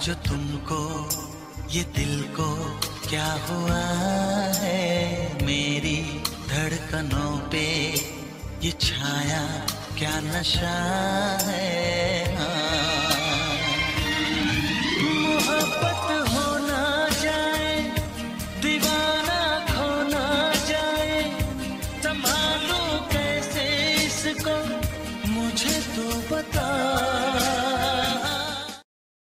जो तुमको ये दिल को क्या हुआ है, मेरी धड़कनों पे ये छाया क्या नशा है। हाँ।